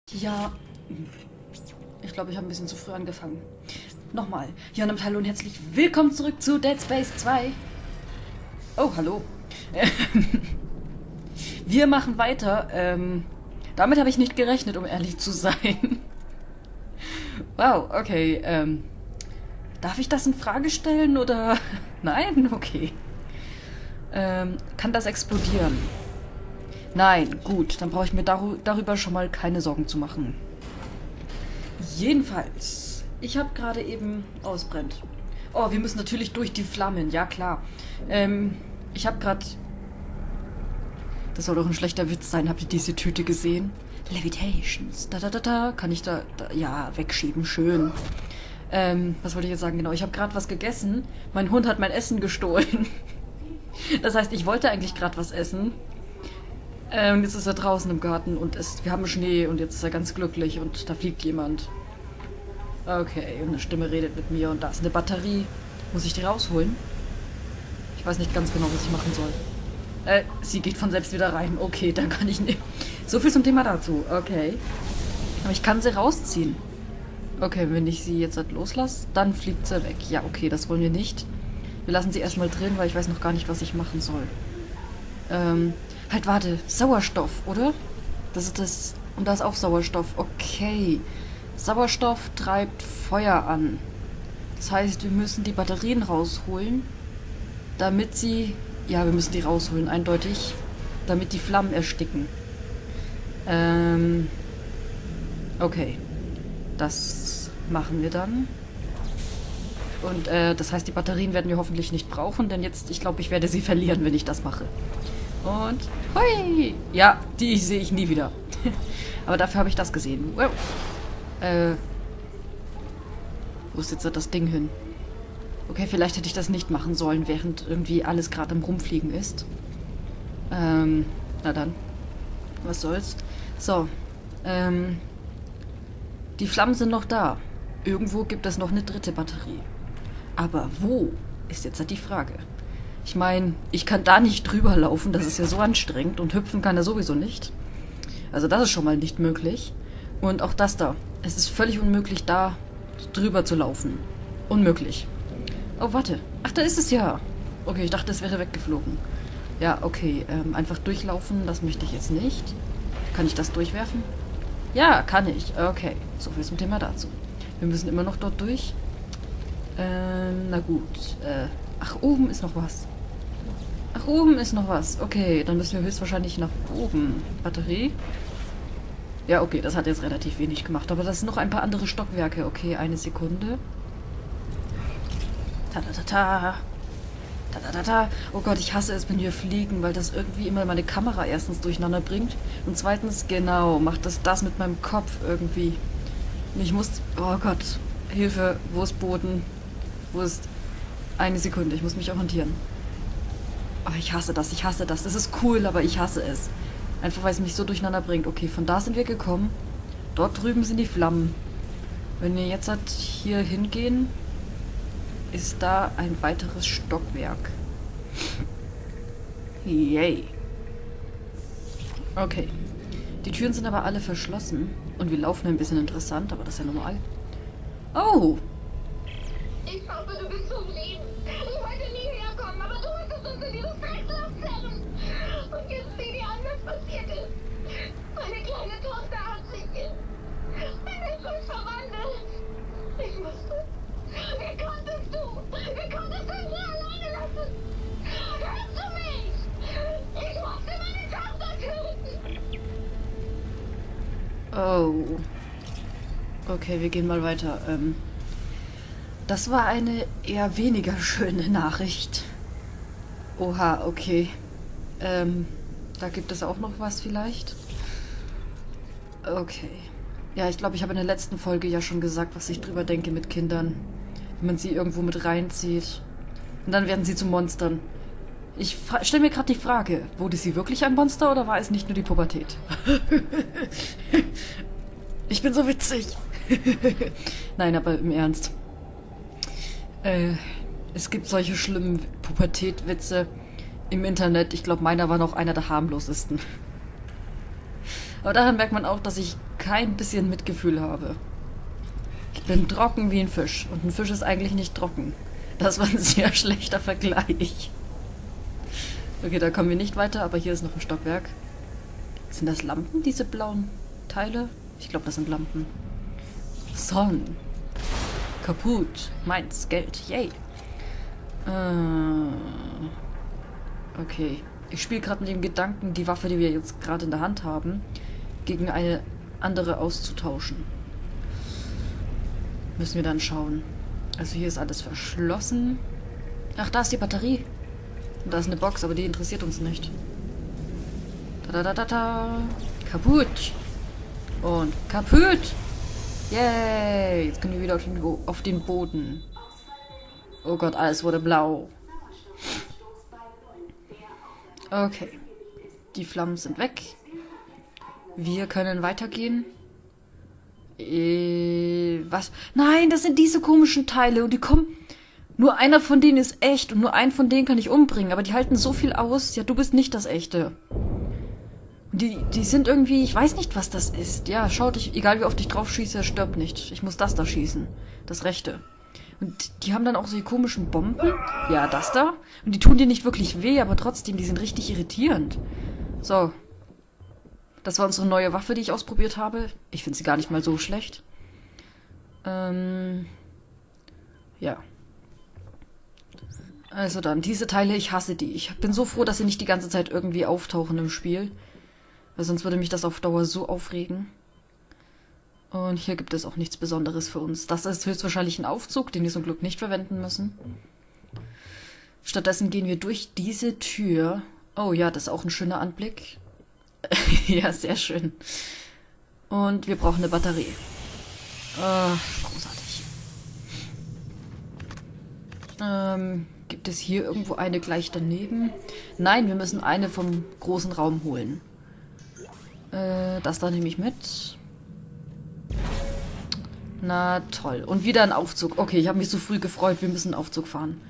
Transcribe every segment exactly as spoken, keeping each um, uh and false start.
Ja, ich glaube, ich habe ein bisschen zu früh angefangen. Nochmal. Ja, und hallo und herzlich willkommen zurück zu Dead Space zwei. Oh, hallo. Wir machen weiter. Ähm, damit habe ich nicht gerechnet, um ehrlich zu sein. Wow, okay. Ähm, darf ich das in Frage stellen oder... Nein? Okay. Ähm, kann das explodieren? Nein, gut. Dann brauche ich mir dar darüber schon mal keine Sorgen zu machen. Jedenfalls, ich habe gerade eben ausbrennt. Oh, wir müssen natürlich durch die Flammen, ja klar. Ähm, ich habe gerade... Das soll doch ein schlechter Witz sein. Habt ihr diese Tüte gesehen? Levitations. Da, da, da, da. Kann ich da... da ja, wegschieben. Schön. Ähm, was wollte ich jetzt sagen? Genau, ich habe gerade was gegessen. Mein Hund hat mein Essen gestohlen. Das heißt, ich wollte eigentlich gerade was essen. Äh, und jetzt ist er draußen im Garten und es, wir haben Schnee und jetzt ist er ganz glücklich und da fliegt jemand. Okay, und eine Stimme redet mit mir und da ist eine Batterie. Muss ich die rausholen? Ich weiß nicht ganz genau, was ich machen soll. Äh, sie geht von selbst wieder rein. Okay, dann kann ich nicht. So viel zum Thema dazu. Okay. Aber ich kann sie rausziehen. Okay, wenn ich sie jetzt halt loslasse, dann fliegt sie weg. Ja, okay, das wollen wir nicht. Wir lassen sie erstmal drin, weil ich weiß noch gar nicht, was ich machen soll. Ähm, halt, warte. Sauerstoff, oder? Das ist das... Und da ist auch Sauerstoff. Okay. Sauerstoff treibt Feuer an. Das heißt, wir müssen die Batterien rausholen, damit sie... Ja, wir müssen die rausholen, eindeutig. Damit die Flammen ersticken. Ähm... Okay. Das machen wir dann. Und äh, das heißt, die Batterien werden wir hoffentlich nicht brauchen, denn jetzt, ich glaube, ich werde sie verlieren, wenn ich das mache. Und, hui! Ja, die sehe ich nie wieder. Aber dafür habe ich das gesehen. Wow. Äh, wo ist jetzt das Ding hin? Okay, vielleicht hätte ich das nicht machen sollen, während irgendwie alles gerade im Rumfliegen ist. Ähm, na dann. Was soll's? So, ähm... Die Flammen sind noch da. Irgendwo gibt es noch eine dritte Batterie. Aber wo, ist jetzt halt die Frage. Ich meine, ich kann da nicht drüber laufen, das ist ja so anstrengend und hüpfen kann er sowieso nicht. Also das ist schon mal nicht möglich. Und auch das da. Es ist völlig unmöglich, da drüber zu laufen. Unmöglich. Oh, warte. Ach, da ist es ja. Okay, ich dachte, es wäre weggeflogen. Ja, okay. Ähm, einfach durchlaufen, das möchte ich jetzt nicht. Kann ich das durchwerfen? Ja, kann ich. Okay, so viel zum Thema dazu. Wir müssen immer noch dort durch. Ähm, na gut. Äh, ach, oben ist noch was. Ach, oben ist noch was. Okay, dann müssen wir höchstwahrscheinlich nach oben. Batterie? Ja, okay, das hat jetzt relativ wenig gemacht. Aber das sind noch ein paar andere Stockwerke. Okay, eine Sekunde. Ta-ta-ta-ta. Ta-ta-ta-ta. Oh Gott, ich hasse es, wenn wir fliegen, weil das irgendwie immer meine Kamera erstens durcheinander bringt. Und zweitens, genau, macht das das mit meinem Kopf irgendwie. Und ich muss... Oh Gott, Hilfe, wo ist Boden? Wo ist... Eine Sekunde, ich muss mich orientieren. Oh, ich hasse das, ich hasse das. Das ist cool, aber ich hasse es. Einfach, weil es mich so durcheinander bringt. Okay, von da sind wir gekommen. Dort drüben sind die Flammen. Wenn wir jetzt halt hier hingehen, ist da ein weiteres Stockwerk. Yay. Okay. Die Türen sind aber alle verschlossen. Und wir laufen ein bisschen interessant, aber das ist ja normal. Oh! Ich hoffe, du bist zufrieden. Ich wollte nie herkommen, aber du wolltest uns in dieses Dreckslauf zerren. Und jetzt sieh dir an, was passiert ist. Meine kleine Tochter hat sich in eine Schuss verwandelt. Ich musste... Wie konntest du? Wie konntest du ihn hier alleine lassen? Hörst du mich? Ich musste meine Tochter töten. Oh. Okay, wir gehen mal weiter. Ähm, das war eine eher weniger schöne Nachricht. Oha, okay. Ähm, da gibt es auch noch was vielleicht? Okay. Ja, ich glaube, ich habe in der letzten Folge ja schon gesagt, was ich drüber denke mit Kindern. Wenn man sie irgendwo mit reinzieht. Und dann werden sie zu Monstern. Ich stelle mir gerade die Frage, wurde sie wirklich ein Monster oder war es nicht nur die Pubertät? Ich bin so witzig. Nein, aber im Ernst. Äh, es gibt solche schlimmen Pubertät-Witze im Internet. Ich glaube, meiner war noch einer der harmlosesten. Aber daran merkt man auch, dass ich kein bisschen Mitgefühl habe. Ich bin trocken wie ein Fisch. Und ein Fisch ist eigentlich nicht trocken. Das war ein sehr schlechter Vergleich. Okay, da kommen wir nicht weiter, aber hier ist noch ein Stockwerk. Sind das Lampen, diese blauen Teile? Ich glaube, das sind Lampen. Son. Kaputt. Meins. Geld. Yay. Äh, okay. Ich spiele gerade mit dem Gedanken, die Waffe, die wir jetzt gerade in der Hand haben, gegen eine andere auszutauschen. Müssen wir dann schauen. Also hier ist alles verschlossen. Ach, da ist die Batterie. Und da ist eine Box, aber die interessiert uns nicht. Da da da da da. Kaputt. Und kaputt. Yay. Jetzt können wir wieder auf den, auf den Boden. Oh Gott, alles wurde blau. Okay. Die Flammen sind weg. Wir können weitergehen. Äh, was? Nein, das sind diese komischen Teile und die kommen... Nur einer von denen ist echt und nur einen von denen kann ich umbringen, aber die halten so viel aus. Ja, du bist nicht das Echte. Die, die sind irgendwie... Ich weiß nicht, was das ist. Ja, schaut, ich, egal wie oft ich drauf schieße, er stirbt nicht. Ich muss das da schießen. Das Rechte. Und die haben dann auch so die komischen Bomben. Ja, das da. Und die tun dir nicht wirklich weh, aber trotzdem, die sind richtig irritierend. So. Das war unsere neue Waffe, die ich ausprobiert habe. Ich finde sie gar nicht mal so schlecht. Ähm. Ja. Also dann, diese Teile, ich hasse die. Ich bin so froh, dass sie nicht die ganze Zeit irgendwie auftauchen im Spiel. Weil sonst würde mich das auf Dauer so aufregen. Und hier gibt es auch nichts Besonderes für uns. Das ist höchstwahrscheinlich ein Aufzug, den wir zum Glück nicht verwenden müssen. Stattdessen gehen wir durch diese Tür. Oh ja, das ist auch ein schöner Anblick. Ja, sehr schön. Und wir brauchen eine Batterie. Oh, großartig. Ähm, gibt es hier irgendwo eine gleich daneben? Nein, wir müssen eine vom großen Raum holen. Äh, das da nehme ich mit. Na toll. Und wieder ein Aufzug. Okay, ich habe mich so früh gefreut. Wir müssen einen Aufzug fahren.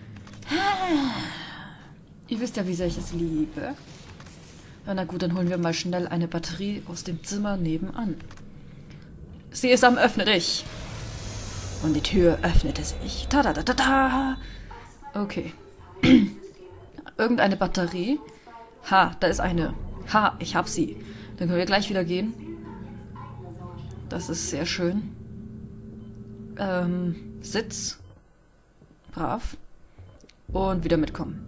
Ihr wisst ja, wie sehr ich es liebe. Ja, na gut, dann holen wir mal schnell eine Batterie aus dem Zimmer nebenan. Sie ist am Öffne dich. Und die Tür öffnete sich. Ta da da da da. Okay. Irgendeine Batterie. Ha, da ist eine. Ha, ich hab sie. Dann können wir gleich wieder gehen. Das ist sehr schön. Ähm, Sitz. Brav. Und wieder mitkommen.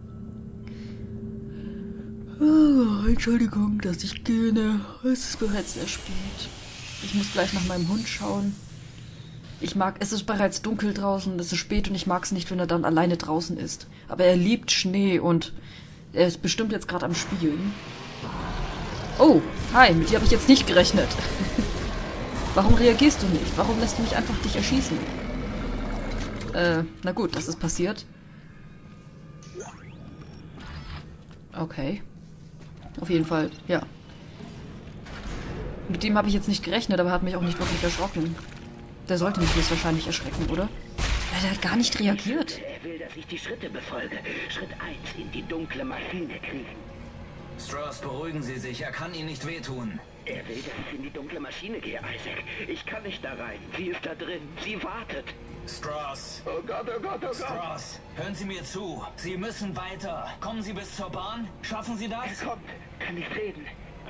Oh, Entschuldigung, dass ich gehe. Es ist bereits sehr spät. Ich muss gleich nach meinem Hund schauen. Ich mag, es ist bereits dunkel draußen, es ist spät und ich mag es nicht, wenn er dann alleine draußen ist. Aber er liebt Schnee und er ist bestimmt jetzt gerade am Spielen. Oh, hi, mit dir habe ich jetzt nicht gerechnet. Warum reagierst du nicht? Warum lässt du mich einfach dich erschießen? Äh, na gut, das ist passiert. Okay. Auf jeden Fall, ja. Mit dem habe ich jetzt nicht gerechnet, aber hat mich auch nicht wirklich erschrocken. Der sollte mich jetzt wahrscheinlich erschrecken, oder? Ja, der hat gar nicht reagiert. Er will, dass ich die Schritte befolge. Schritt eins, in die dunkle Maschine kriechen. Strauss, beruhigen Sie sich. Er kann Ihnen nicht wehtun. Er will, dass ich in die dunkle Maschine gehe, Isaac. Ich kann nicht da rein. Sie ist da drin. Sie wartet. Strauss. Oh Gott, oh Gott, oh Gott. Strauss, hören Sie mir zu. Sie müssen weiter. Kommen Sie bis zur Bahn? Schaffen Sie das? Er kommt. Kann nicht reden.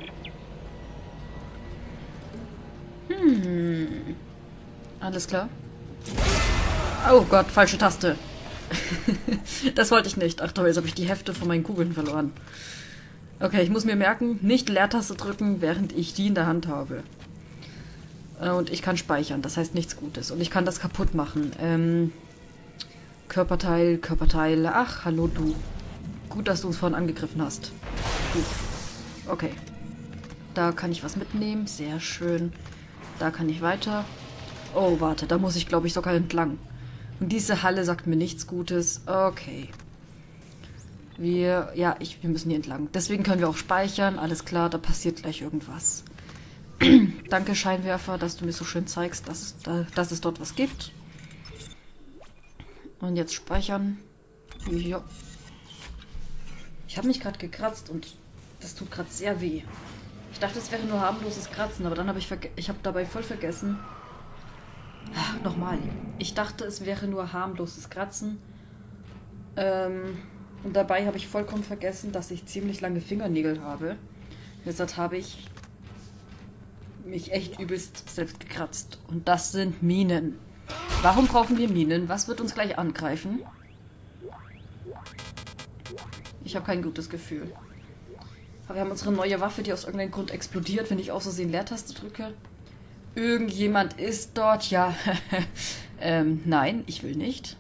Hm. Alles klar. Oh Gott, falsche Taste. Das wollte ich nicht. Ach doch, jetzt habe ich die Hälfte von meinen Kugeln verloren. Okay, ich muss mir merken, nicht Leertaste drücken, während ich die in der Hand habe. Und ich kann speichern, das heißt nichts Gutes. Und ich kann das kaputt machen. Ähm, Körperteil, Körperteil. Ach, hallo du. Gut, dass du uns vorhin angegriffen hast. Gut. Okay. Da kann ich was mitnehmen. Sehr schön. Da kann ich weiter. Oh, warte, da muss ich, glaube ich, sogar entlang. Und diese Halle sagt mir nichts Gutes. Okay. Wir, ja, ich, wir müssen hier entlang. Deswegen können wir auch speichern. Alles klar, da passiert gleich irgendwas. Danke, Scheinwerfer, dass du mir so schön zeigst, dass es, da, dass es dort was gibt. Und jetzt speichern. Ja. Ich habe mich gerade gekratzt und das tut gerade sehr weh. Ich dachte, es wäre nur harmloses Kratzen, aber dann habe ich verge ich habe dabei voll vergessen. Ach, nochmal. Ich dachte, es wäre nur harmloses Kratzen. Ähm, und dabei habe ich vollkommen vergessen, dass ich ziemlich lange Fingernägel habe. Deshalb habe ich mich echt übelst selbst gekratzt. Und das sind Minen. Warum brauchen wir Minen? Was wird uns gleich angreifen? Ich habe kein gutes Gefühl. Aber wir haben unsere neue Waffe, die aus irgendeinem Grund explodiert, wenn ich aus Versehen Leertaste drücke. Irgendjemand ist dort. Ja. ähm, nein, ich will nicht.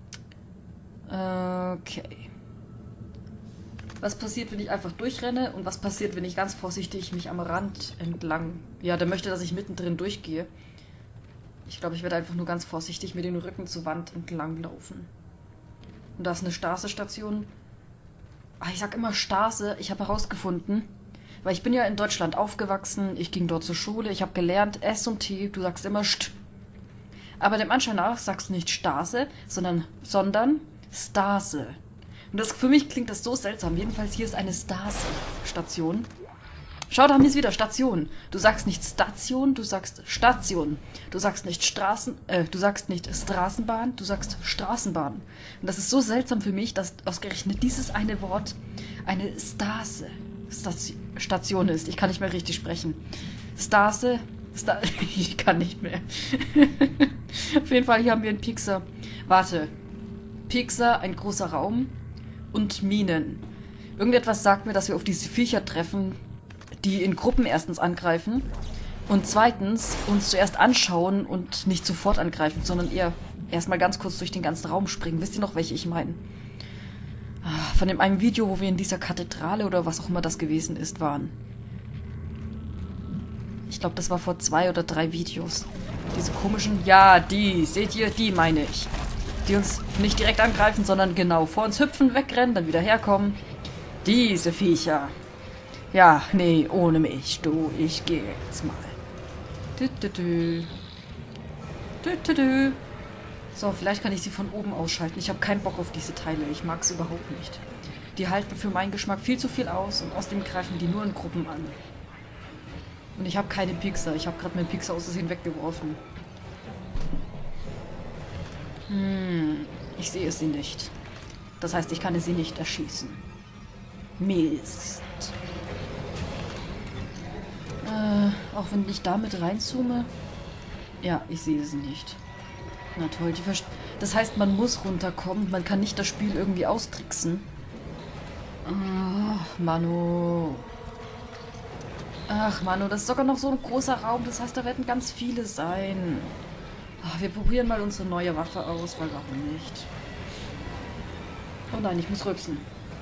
Okay. Was passiert, wenn ich einfach durchrenne? Und was passiert, wenn ich ganz vorsichtig mich am Rand entlang... Ja, der möchte, dass ich mittendrin durchgehe. Ich glaube, ich werde einfach nur ganz vorsichtig mit dem Rücken zur Wand entlang laufen. Und da ist eine Stase-Station. Ach, ich sag immer Stase. Ich habe herausgefunden, weil ich bin ja in Deutschland aufgewachsen. Ich ging dort zur Schule. Ich habe gelernt, S und T. Du sagst immer St. Aber dem Anschein nach sagst du nicht Stase, sondern, sondern Stase. Und das, für mich klingt das so seltsam. Jedenfalls hier ist eine Stase-Station. Schau, da haben wir es wieder, Station. Du sagst nicht Station, du sagst Station. Du sagst nicht Straßen, äh, du sagst nicht Straßenbahn, du sagst Straßenbahn. Und das ist so seltsam für mich, dass ausgerechnet dieses eine Wort eine Stase Station ist. Ich kann nicht mehr richtig sprechen. Stase, Sta ich kann nicht mehr. Auf jeden Fall, hier haben wir einen Pixar. Warte. Pixar, ein großer Raum und Minen. Irgendetwas sagt mir, dass wir auf diese Viecher treffen, die in Gruppen erstens angreifen und zweitens uns zuerst anschauen und nicht sofort angreifen, sondern eher erstmal ganz kurz durch den ganzen Raum springen. Wisst ihr noch, welche ich meine? Von dem einen Video, wo wir in dieser Kathedrale oder was auch immer das gewesen ist, waren. Ich glaube, das war vor zwei oder drei Videos. Diese komischen... Ja, die. Seht ihr? Die meine ich. Die uns nicht direkt angreifen, sondern genau vor uns hüpfen, wegrennen, dann wieder herkommen. Diese Viecher. Ja, nee, ohne mich, du. Ich gehe jetzt mal. Dü, dü, dü. Dü, dü, dü. So, vielleicht kann ich sie von oben ausschalten. Ich habe keinen Bock auf diese Teile. Ich mag sie überhaupt nicht. Die halten für meinen Geschmack viel zu viel aus und außerdem greifen die nur in Gruppen an. Und ich habe keine Pixar. Ich habe gerade meinen Pixar aus Versehen weggeworfen. Hm, ich sehe sie nicht. Das heißt, ich kann sie nicht erschießen. Mist. Äh, auch wenn ich damit reinzoome. Ja, ich sehe sie nicht. Na toll, die Verst das heißt, man muss runterkommen. Man kann nicht das Spiel irgendwie austricksen. Oh, Manu. Ach, Manu, das ist sogar noch so ein großer Raum. Das heißt, da werden ganz viele sein. Ach, wir probieren mal unsere neue Waffe aus, weil warum nicht? Oh nein, ich muss rülpsen.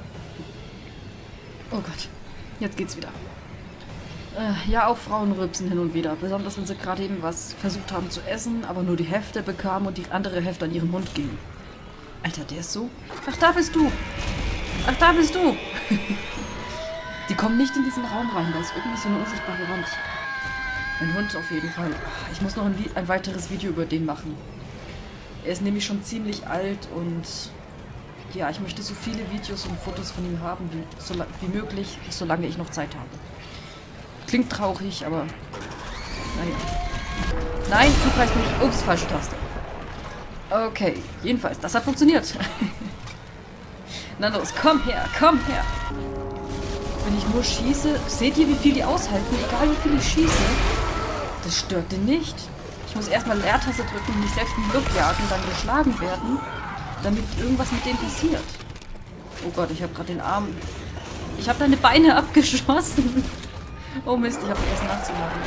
Oh Gott, jetzt geht's wieder. Äh, ja, auch Frauen rülpsen hin und wieder. Besonders, wenn sie gerade eben was versucht haben zu essen, aber nur die Hälfte bekamen und die andere Hälfte an ihren Mund ging. Alter, der ist so... Ach, da bist du! Ach, da bist du! Die kommen nicht in diesen Raum rein, da ist irgendwie so eine unsichtbare Wand. Mein Hund auf jeden Fall. Ich muss noch ein, ein weiteres Video über den machen. Er ist nämlich schon ziemlich alt und... Ja, ich möchte so viele Videos und Fotos von ihm haben, wie, so, wie möglich, solange ich noch Zeit habe. Klingt traurig, aber... Naja. Nein, du greifst mich. Ups, falsche Taste. Okay, jedenfalls, das hat funktioniert. Na los, komm her, komm her. Wenn ich nur schieße... Seht ihr, wie viel die aushalten? Egal, wie viel ich schieße. Das stört den nicht. Ich muss erstmal Leertaste drücken und mich selbst in die Luft jagen und dann geschlagen werden, damit irgendwas mit denen passiert. Oh Gott, ich habe gerade den Arm... Ich habe deine Beine abgeschossen. Oh Mist, ich habe vergessen nachzuladen.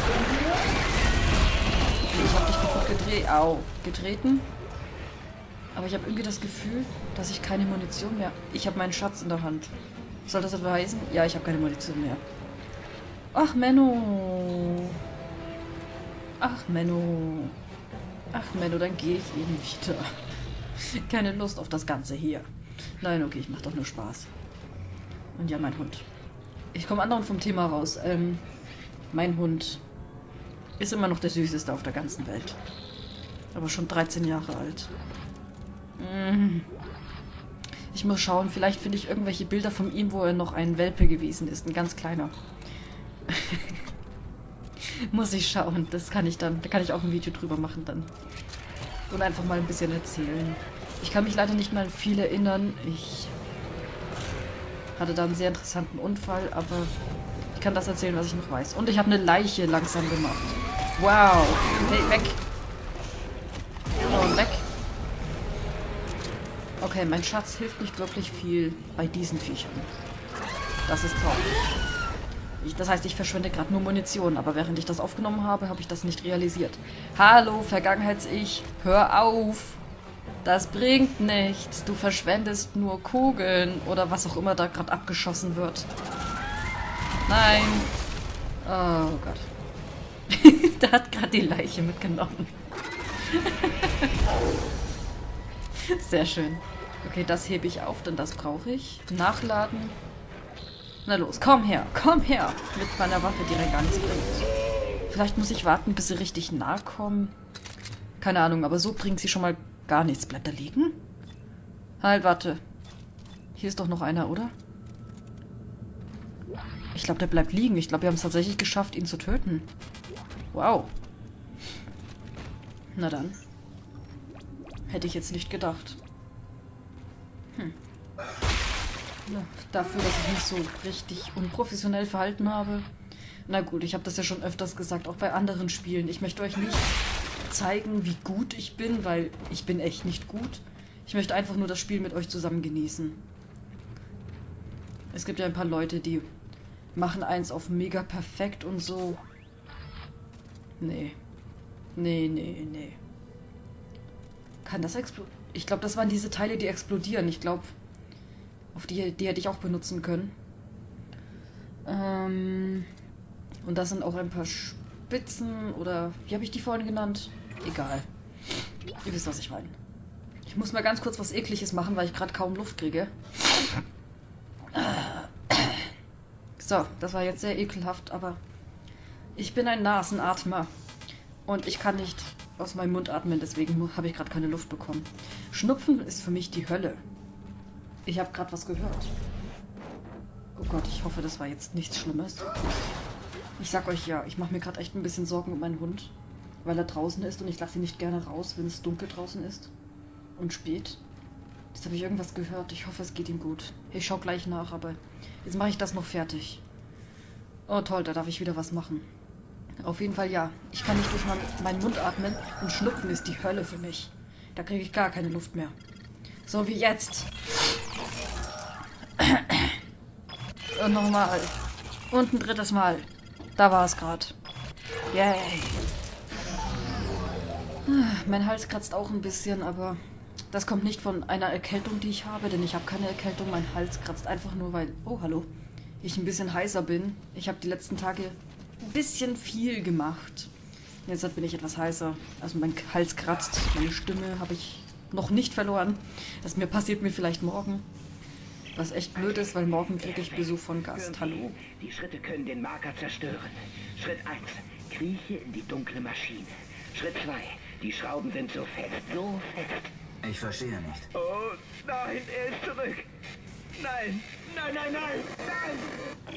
Okay, ich habe dich kaputt gedreht. Au. Getreten. Aber ich habe irgendwie das Gefühl, dass ich keine Munition mehr... Ich habe meinen Schatz in der Hand. Soll das etwa heißen? Ja, ich habe keine Munition mehr. Ach, Menno. Ach, Menno. Ach, Menno, dann gehe ich eben wieder. Keine Lust auf das Ganze hier. Nein, okay, ich mache doch nur Spaß. Und ja, mein Hund. Ich komme andauernd vom Thema raus. Ähm, mein Hund ist immer noch der süßeste auf der ganzen Welt. Aber schon dreizehn Jahre alt. Mm. Ich muss schauen, vielleicht finde ich irgendwelche Bilder von ihm, wo er noch ein Welpe gewesen ist. Ein ganz kleiner. Muss ich schauen. Das kann ich dann, da kann ich auch ein Video drüber machen dann. Und einfach mal ein bisschen erzählen. Ich kann mich leider nicht mal an viel erinnern. Ich hatte da einen sehr interessanten Unfall, aber ich kann das erzählen, was ich noch weiß. Und ich habe eine Leiche langsam gemacht. Wow. Okay, weg. Und weg. Okay, mein Schatz hilft nicht wirklich viel bei diesen Viechern. Das ist traurig. Ich, das heißt, ich verschwende gerade nur Munition, aber während ich das aufgenommen habe, habe ich das nicht realisiert. Hallo, Vergangenheits-Ich, hör auf! Das bringt nichts. Du verschwendest nur Kugeln oder was auch immer da gerade abgeschossen wird. Nein. Oh Gott. Der hat gerade die Leiche mitgenommen. Sehr schön. Okay, das hebe ich auf, denn das brauche ich. Nachladen. Na los, komm her, komm her. Mit meiner Waffe, die rein gar nichts bringt. Vielleicht muss ich warten, bis sie richtig nahe kommen. Keine Ahnung, aber so bringt sie schon mal gar nichts. Bleibt da liegen? Halt, warte. Hier ist doch noch einer, oder? Ich glaube, der bleibt liegen. Ich glaube, wir haben es tatsächlich geschafft, ihn zu töten. Wow. Na dann. Hätte ich jetzt nicht gedacht. Hm. Ja, dafür, dass ich mich so richtig unprofessionell verhalten habe. Na gut, ich habe das ja schon öfters gesagt, auch bei anderen Spielen. Ich möchte euch nicht zeigen, wie gut ich bin, weil ich bin echt nicht gut. Ich möchte einfach nur das Spiel mit euch zusammen genießen. Es gibt ja ein paar Leute, die machen eins auf mega perfekt und so. Nee. Nee, nee, nee. Kann das explodieren? Ich glaube, das waren diese Teile, die explodieren. Ich glaube, auf die, die hätte ich auch benutzen können. Ähm, und das sind auch ein paar Spitzen oder... Wie habe ich die vorhin genannt? Egal. Ihr wisst, was ich meine. Ich muss mal ganz kurz was Ekliges machen, weil ich gerade kaum Luft kriege. So, das war jetzt sehr ekelhaft, aber... Ich bin ein Nasenatmer. Und ich kann nicht aus meinem Mund atmen, deswegen habe ich gerade keine Luft bekommen. Schnupfen ist für mich die Hölle. Ich habe gerade was gehört. Oh Gott, ich hoffe, das war jetzt nichts Schlimmes. Ich sag euch ja, ich mache mir gerade echt ein bisschen Sorgen um meinen Hund, weil er draußen ist und ich lasse ihn nicht gerne raus, wenn es dunkel draußen ist und spät. Jetzt habe ich irgendwas gehört. Ich hoffe, es geht ihm gut. Ich schaue gleich nach, aber jetzt mache ich das noch fertig. Oh toll, da darf ich wieder was machen. Auf jeden Fall ja. Ich kann nicht durch mein, meinen Mund atmen und Schnupfen ist die Hölle für mich. Da kriege ich gar keine Luft mehr. So wie jetzt. Und nochmal. Und ein drittes Mal. Da war es gerade. Yay. Mein Hals kratzt auch ein bisschen, aber das kommt nicht von einer Erkältung, die ich habe, denn ich habe keine Erkältung. Mein Hals kratzt einfach nur, weil... Oh, hallo. Ich ein bisschen heißer bin. Ich habe die letzten Tage ein bisschen viel gemacht. Jetzt bin ich etwas heißer. Also mein Hals kratzt. Meine Stimme habe ich noch nicht verloren. Das mir passiert mir vielleicht morgen. Was echt blöd ist, weil morgen kriege ich Besuch von Gast. Hallo. Die Schritte können den Marker zerstören. Schritt eins. Krieche in die dunkle Maschine. Schritt zwei. Die Schrauben sind so fest, so fest. Ich verstehe nicht. Oh, nein, er ist zurück. Nein, nein, nein, nein, nein.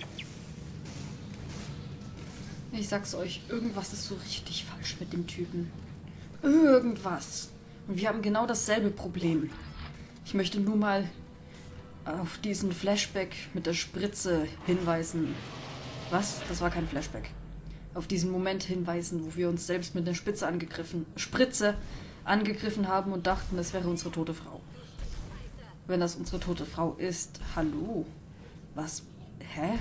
Ich sag's euch, irgendwas ist so richtig falsch mit dem Typen. Irgendwas. Und wir haben genau dasselbe Problem. Ich möchte nur mal auf diesen Flashback mit der Spritze hinweisen. Was? Das war kein Flashback. Auf diesen Moment hinweisen, wo wir uns selbst mit der Spitze angegriffen, Spritze angegriffen haben und dachten, es wäre unsere tote Frau. Wenn das unsere tote Frau ist, hallo? Was? Hä?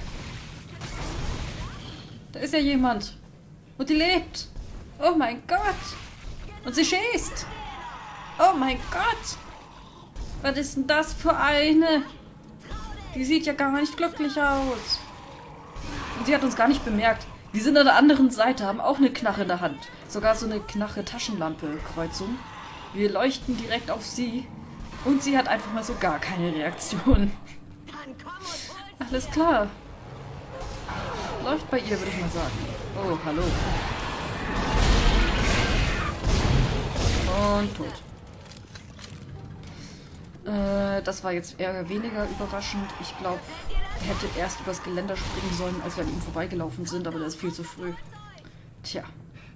Da ist ja jemand. Und die lebt. Oh mein Gott. Und sie schießt. Oh mein Gott. Was ist denn das für eine? Die sieht ja gar nicht glücklich aus. Und sie hat uns gar nicht bemerkt. Die sind an der anderen Seite, haben auch eine Knarre in der Hand. Sogar so eine Knarre-Taschenlampe-Kreuzung. Wir leuchten direkt auf sie. Und sie hat einfach mal so gar keine Reaktion. Alles klar. Läuft bei ihr, würde ich mal sagen. Oh, hallo. Und tot. Äh, das war jetzt eher weniger überraschend. Ich glaube, er hätte erst übers Geländer springen sollen, als wir an ihm vorbeigelaufen sind, aber das ist viel zu früh. Tja.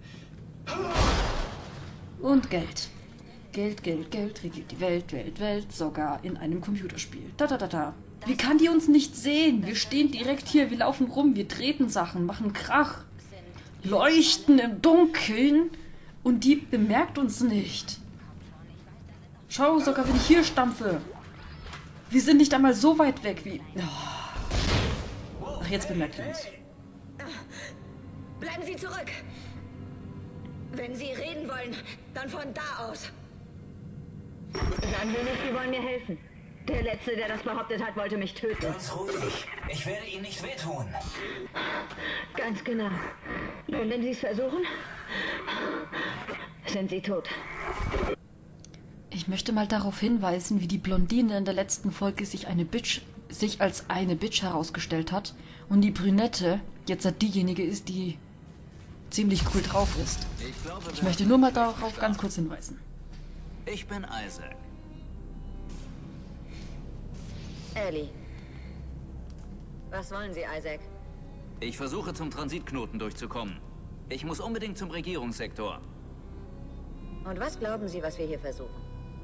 Und Geld. Geld, Geld, Geld regiert die Welt, Welt, Welt, sogar in einem Computerspiel. Da, da, da, da. Wie kann die uns nicht sehen? Wir stehen direkt hier, wir laufen rum, wir treten Sachen, machen Krach, leuchten im Dunkeln und die bemerkt uns nicht. Schau, sogar wenn ich hier stampfe. Wir sind nicht einmal so weit weg wie... Oh. Ach, jetzt bemerkt ihr uns. Bleiben Sie zurück. Wenn Sie reden wollen, dann von da aus. Sagen Sie nicht, Sie wollen mir helfen. Der Letzte, der das behauptet hat, wollte mich töten. Ganz ruhig. Ich werde Ihnen nicht wehtun. Ganz genau. Und wenn Sie es versuchen, sind Sie tot. Ich möchte mal darauf hinweisen, wie die Blondine in der letzten Folge sich eine Bitch, sich als eine Bitch herausgestellt hat und die Brünette jetzt diejenige ist, die ziemlich cool drauf ist. Ich, glaube, Ich möchte nur mal darauf ganz kurz hinweisen. Ich bin Isaac. Ellie. Was wollen Sie, Isaac? Ich versuche zum Transitknoten durchzukommen. Ich muss unbedingt zum Regierungssektor. Und was glauben Sie, was wir hier versuchen?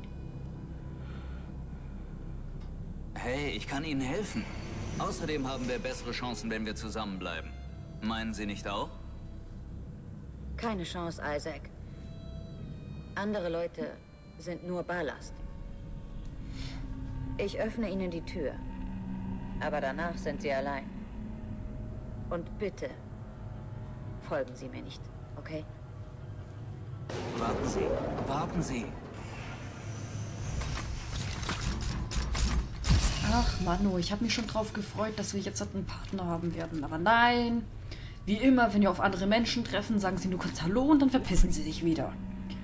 Hey, ich kann Ihnen helfen. Außerdem haben wir bessere Chancen, wenn wir zusammenbleiben. Meinen Sie nicht auch? Keine Chance, Isaac. Andere Leute sind nur Ballast. Ich öffne Ihnen die Tür. Aber danach sind Sie allein. Und bitte, folgen Sie mir nicht, okay? Warten Sie, warten Sie. Ach, Manu, ich habe mich schon drauf gefreut, dass wir jetzt einen Partner haben werden. Aber nein, wie immer, wenn wir auf andere Menschen treffen, sagen sie nur kurz Hallo und dann verpissen sie sich wieder.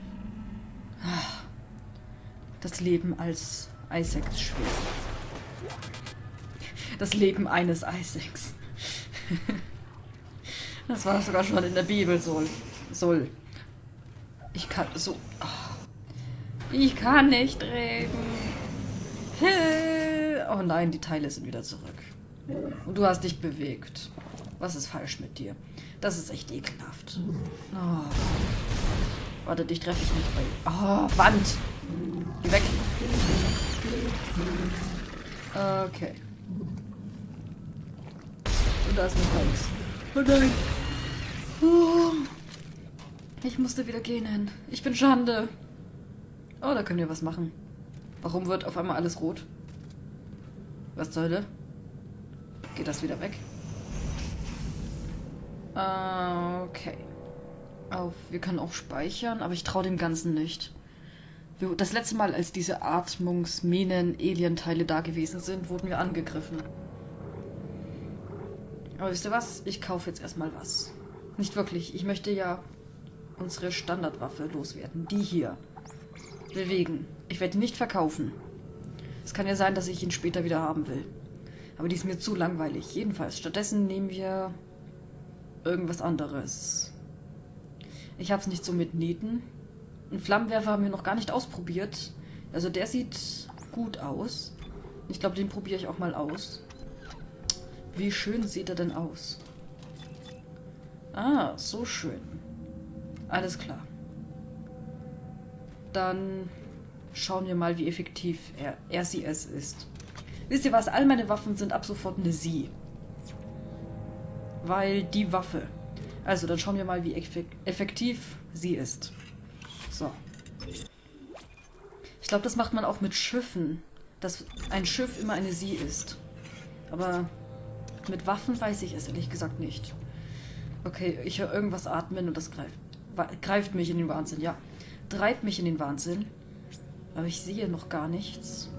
Das Leben als Isaac ist schwer. Das Leben eines Isaacs. Das war sogar schon in der Bibel so. Soll. Ich kann so... Ich kann nicht reden. Oh nein, die Teile sind wieder zurück. Und du hast dich bewegt. Was ist falsch mit dir? Das ist echt ekelhaft. Oh. Warte, dich treffe ich nicht bei... Oh, Wand! Geh weg! Okay. Und da ist noch nichts. Oh nein! Oh. Ich musste wieder gehen. Ich bin Schande. Oh, da können wir was machen. Warum wird auf einmal alles rot? Was zur Hölle? Geht das wieder weg? Okay. Auf, wir können auch speichern, aber ich traue dem Ganzen nicht. Wir, das letzte Mal, als diese Atmungsmähnen-Alien-Teile da gewesen sind, wurden wir angegriffen. Aber wisst ihr was? Ich kaufe jetzt erstmal was. Nicht wirklich. Ich möchte ja unsere Standardwaffe loswerden. Die hier. Bewegen. Ich werde die nicht verkaufen. Es kann ja sein, dass ich ihn später wieder haben will. Aber die ist mir zu langweilig. Jedenfalls. Stattdessen nehmen wir irgendwas anderes. Ich habe es nicht so mit Nähten. Einen Flammenwerfer haben wir noch gar nicht ausprobiert. Also der sieht gut aus. Ich glaube, den probiere ich auch mal aus. Wie schön sieht er denn aus? Ah, so schön. Alles klar. Dann schauen wir mal, wie effektiv er, er sie es ist. Wisst ihr was? All meine Waffen sind ab sofort eine Sie. Weil die Waffe. Also, dann schauen wir mal, wie effektiv sie ist. So. Ich glaube, das macht man auch mit Schiffen. Dass ein Schiff immer eine Sie ist. Aber mit Waffen weiß ich es ehrlich gesagt nicht. Okay, ich höre irgendwas atmen und das greift, greift mich in den Wahnsinn. Ja, treibt mich in den Wahnsinn. Aber ich sehe noch gar nichts.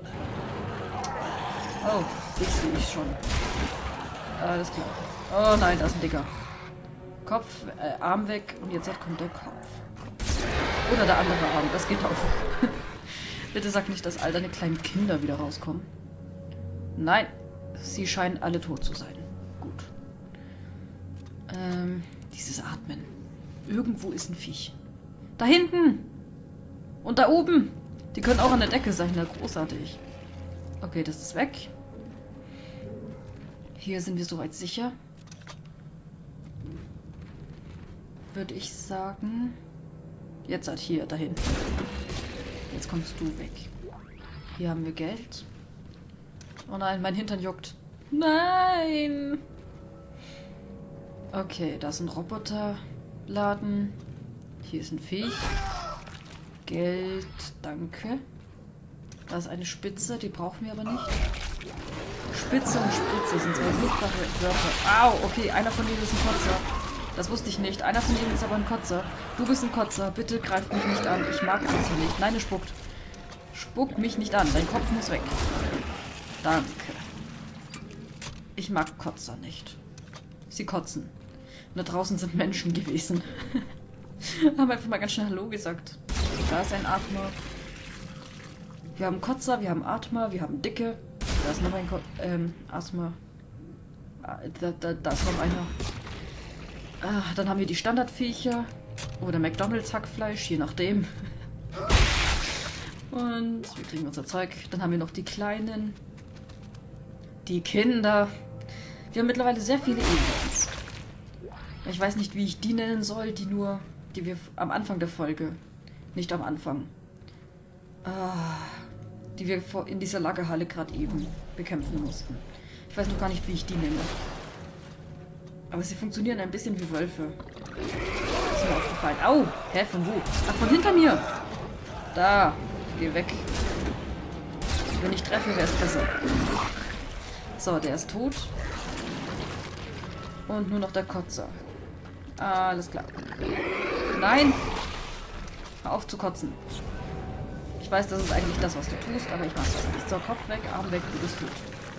Oh, das sehe ich schon. Alles klar. Oh nein, da ist ein Dicker. Kopf, äh, Arm weg und jetzt kommt der Kopf. Oder der andere Arm, das geht auch. Bitte sag nicht, dass all deine kleinen Kinder wieder rauskommen. Nein, sie scheinen alle tot zu sein. Gut. Ähm, dieses Atmen. Irgendwo ist ein Viech. Da hinten! Und da oben! Die können auch an der Decke sein, na großartig. Okay, das ist weg. Hier sind wir soweit sicher. Würde ich sagen. Jetzt halt hier, dahin. Jetzt kommst du weg. Hier haben wir Geld. Oh nein, mein Hintern juckt. Nein! Okay, da ist ein Roboterladen. Hier ist ein Viech. Geld, danke. Da ist eine Spitze, die brauchen wir aber nicht. Spitze und Spritze sind zwei furchtbare Wörter. Au, okay, einer von denen ist ein Kotzer. Das wusste ich nicht. Einer von denen ist aber ein Kotzer. Du bist ein Kotzer. Bitte greif mich nicht an. Ich mag Kotzer nicht. Nein, er spuckt. Spuck mich nicht an. Dein Kopf muss weg. Danke. Ich mag Kotzer nicht. Sie kotzen. Und da draußen sind Menschen gewesen. Haben einfach mal ganz schnell Hallo gesagt. Da ist ein Atmer. Wir haben Kotzer, wir haben Atmer, wir haben Dicke. Da ist noch ein Ko ähm, Asthma. Da, da, da ist noch einer. Ah, dann haben wir die Standardviecher. Oder McDonalds Hackfleisch, je nachdem. Und wir kriegen unser Zeug. Dann haben wir noch die Kleinen. Die Kinder. Wir haben mittlerweile sehr viele Aliens. Ich weiß nicht, wie ich die nennen soll, die nur, die wir am Anfang der Folge, nicht am Anfang, ah, die wir in dieser Lagerhalle gerade eben bekämpfen mussten. Ich weiß noch gar nicht, wie ich die nenne. Aber sie funktionieren ein bisschen wie Wölfe. Das ist mir aufgefallen. Au! Hä, von wo? Ach, von hinter mir! Da! Geh weg. Wenn ich treffe, wäre es besser. So, der ist tot. Und nur noch der Kotzer. Alles klar. Nein! Hör auf zu kotzen. Ich weiß, das ist eigentlich das, was du tust, aber ich mach das nicht. So, Kopf weg, Arm weg, du bist tot.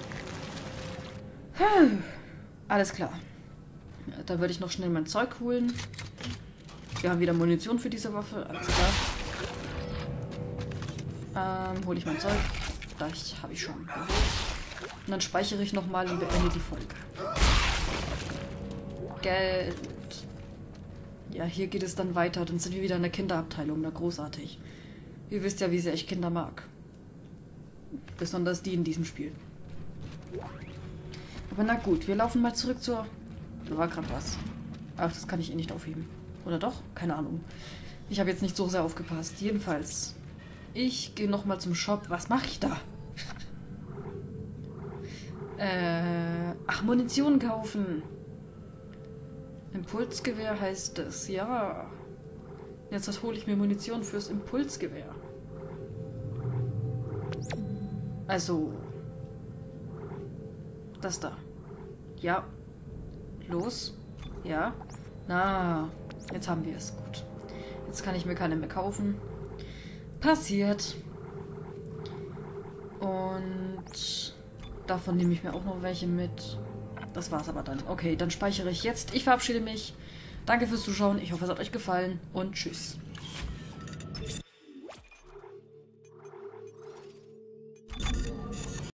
Alles klar. Da würde ich noch schnell mein Zeug holen. Wir haben wieder Munition für diese Waffe. Alles klar. Ähm, hole ich mein Zeug. Das habe ich schon. Und dann speichere ich nochmal und beende die Folge. Geld. Ja, hier geht es dann weiter. Dann sind wir wieder in der Kinderabteilung. Na, großartig. Ihr wisst ja, wie sehr ich Kinder mag. Besonders die in diesem Spiel. Aber na gut, wir laufen mal zurück zur... Da war gerade was. Ach, das kann ich eh nicht aufheben. Oder doch? Keine Ahnung. Ich habe jetzt nicht so sehr aufgepasst. Jedenfalls, ich gehe nochmal zum Shop. Was mache ich da? äh, ach, Munition kaufen. Impulsgewehr heißt es. Ja. Jetzt hole ich mir Munition fürs Impulsgewehr. Also... Das da. Ja. Los. Ja. Na, jetzt haben wir es. Gut. Jetzt kann ich mir keine mehr kaufen. Passiert. Und davon nehme ich mir auch noch welche mit. Das war's aber dann. Okay, dann speichere ich jetzt. Ich verabschiede mich. Danke fürs Zuschauen. Ich hoffe, es hat euch gefallen. Und tschüss.